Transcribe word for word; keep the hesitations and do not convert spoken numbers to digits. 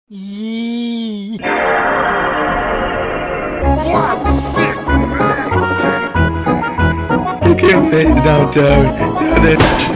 Yee. What sick man? I can't wait downtown. Down there.